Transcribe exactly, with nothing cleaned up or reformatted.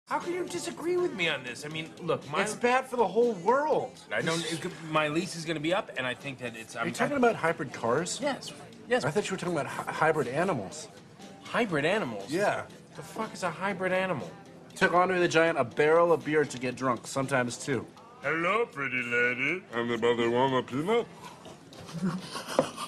How can you disagree with me on this? I mean, look, my It's bad for the whole world. I don't. It could, my lease is going to be up, and I think that it's. Are I'm, you talking I, about hybrid cars? Yes. Yes. I thought you were talking about hy- hybrid animals. Hybrid animals. Yeah. The fuck is a hybrid animal? Took Andre the Giant a barrel of beer to get drunk, sometimes two. Hello, pretty lady. Anybody want a peanut?